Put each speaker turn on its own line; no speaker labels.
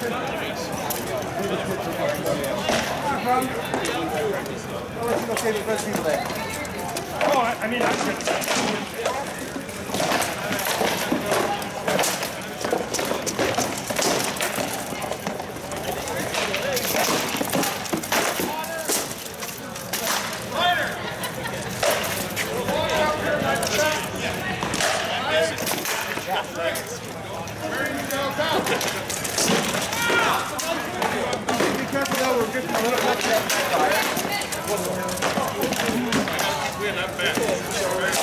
I'll let you go save the first people there.
Oh, I mean, I'm good.
Be careful though, we're getting a little bit.
We're not bad.